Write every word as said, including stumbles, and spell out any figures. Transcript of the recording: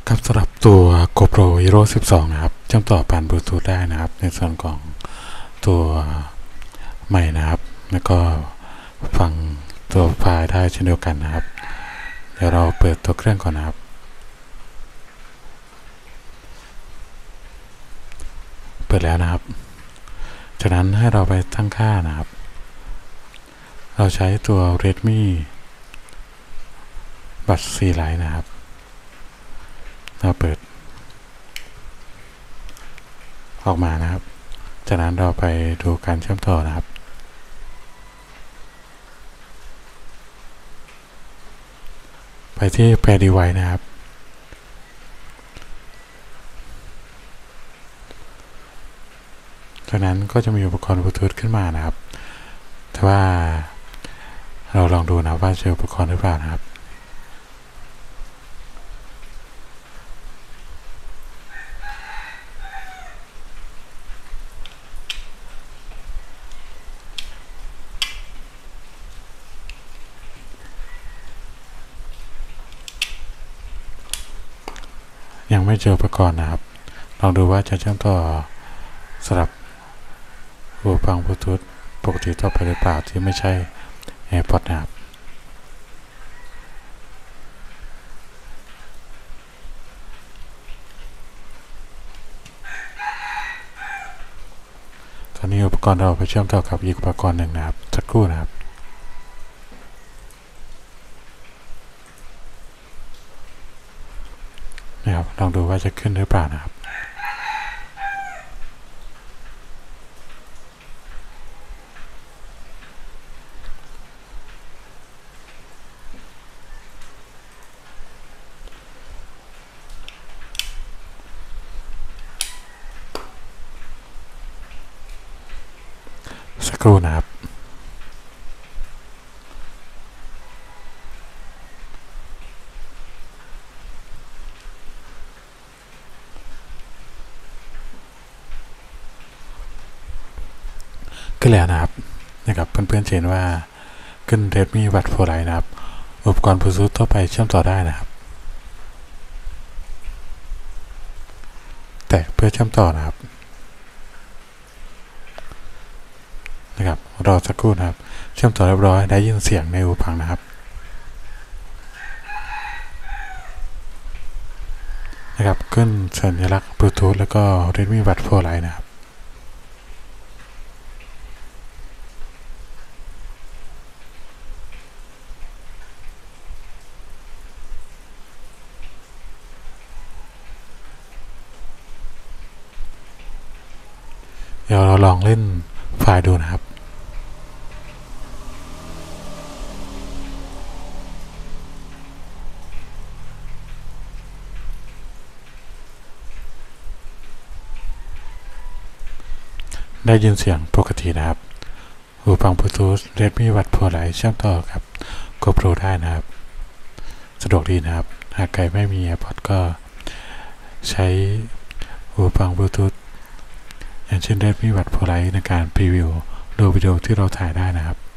ครับสำหรับตัว GoPro Hero สิบสองนะครับเชื่อมต่อผ่านบลูทูธได้นะครับในส่วนของตัวใหม่นะครับแล้วก็ฟังตัวไฟล์ได้เช่นเดียวกันนะครับเดี๋ยวเราเปิดตัวเครื่องก่อนนะครับเปิดแล้วนะครับจากนั้นให้เราไปตั้งค่านะครับเราใช้ตัว Redmi บัตร ซี ไลท์ นะครับเราเปิดออกมานะครับจากนั้นเราไปดูการเชื่อมต่อนะครับไปที่ Pair Device นะครับจากนั้นก็จะมีอุปกรณ์บลูทูธขึ้นมานะครับแต่ว่าเราลองดูนะว่าเจออุปกรณ์หรือเปล่านะครับยังไม่เจออุปกรณ์นะครับลองดูว่าจะเชื่อมต่อสลับหูฟังบลูทูธปกติต่อไปหรือเปล่าที่ไม่ใช่ AirPods นะครับตอนนี้อุปกรณ์เราไปเชื่อมต่อกับอีกอุปกรณ์หนึ่งนะครับสักครู่นะครับนะครับลองดูว่าจะขึ้นหรือเปล่านะครับสักครู่นะครับขึ้นแล้วนะครับนะครับเพื่อนๆเห็นว่าขึ้น Redmi บัตร โฟร์ ไลท์ นะครับอุปกรณ์บลูทูธทั่วไปเชื่อมต่อได้นะครับแต่เพื่อเชื่อมต่อนะครับนะครับรอสักครู่นะครับเชื่อมต่อเรียบร้อยได้ยินเสียงในหูฟังนะครับนะครับขึ้นสัญลักษณ์บลูทูธแล้วก็ Redmi บัตร โฟร์ ไลท์ นะครับเดี๋ยวเราลองเล่นไฟล์ดูนะครับได้ยินเสียงปกตินะครับหูฟังบลูทูธ Redmi บัตร โฟร์ ไลท์ เชื่อมต่อกับ GoPro ได้นะครับสะดวกดีนะครับหากใครไม่มี AirPods ก็ใช้หูฟังบลูทูธอย่างเช่น Redmi บัตร โฟร์ ไลท์ ในการพรีวิวดูวิดีโอที่เราถ่ายได้นะครับ